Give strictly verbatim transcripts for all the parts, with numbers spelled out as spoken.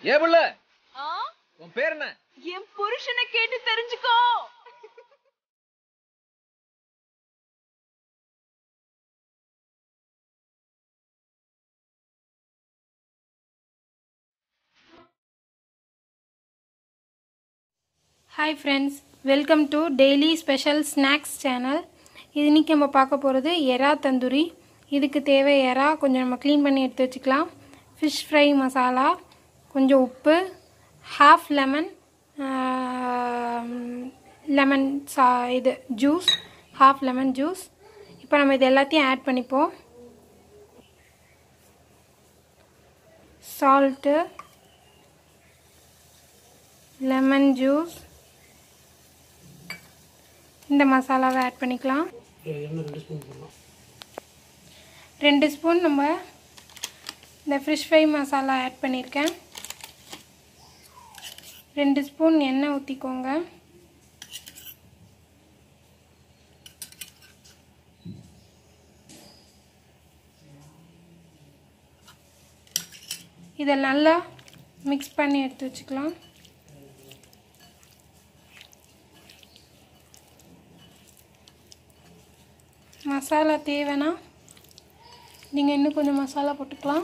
ஏ புள்ள, உன் பேர் என்ன? என் புருஷனை கேட்டு தெரிஞ்சுக்கோ. Hi friends, welcome to daily special snacks channel. இது இன்றைக்கி நம்ம பார்க்க போகிறது எறா தந்தூரி. இதுக்கு தேவை எறா கொஞ்சம் நம்ம க்ளீன் பண்ணி எடுத்து வச்சுக்கலாம். ஃபிஷ் ஃப்ரை மசாலா, கொஞ்சம் உப்பு, ஹாஃப் லெமன் லெமன் சா இது ஜூஸ் ஹாஃப் லெமன் ஜூஸ். இப்போ நம்ம இது எல்லாத்தையும் ஆட் பண்ணிப்போம். சால்ட்டு, லெமன் ஜூஸ், இந்த மசாலாவை ஆட் பண்ணிக்கலாம். ரெண்டு ஸ்பூன் நம்ம இந்த ஃபிஷ் ஃப்ரை மசாலா ஆட் பண்ணியிருக்கேன். ரெண்டு ஸ்பூன் எண்ணெய் ஊற்றிக்கோங்க. இதை நல்லா மிக்ஸ் பண்ணி எடுத்து வச்சுக்கலாம். மசாலா தேவைன்னா நீங்கள் இன்னும் கொஞ்சம் மசாலா போட்டுக்கலாம்.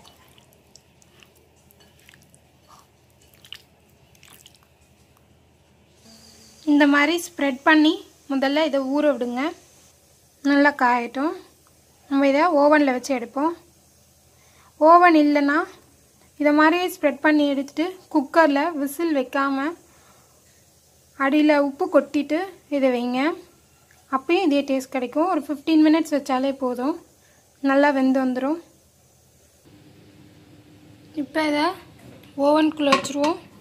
இந்த மாதிரி ஸ்ப்ரெட் பண்ணி முதல்ல இதை ஊற விடுங்க. நல்லா காயட்டும். நம்ம இதை ஓவனில் வச்சு எடுப்போம். ஓவன் இல்லைன்னா இதை மாதிரி ஸ்ப்ரெட் பண்ணி எடுத்துகிட்டு குக்கரில் விசில் வைக்காமல் அடியில் உப்பு கொட்டிட்டு இதை வைங்க. அப்பயும் இதே டேஸ்ட் கிடைக்கும். ஒரு ஃபிஃப்டீன் மினிட்ஸ் வச்சாலே போதும், நல்லா வெந்து வந்துடும். இப்போ இதை ஓவனுக்குள்ளே வச்சுருவோம்.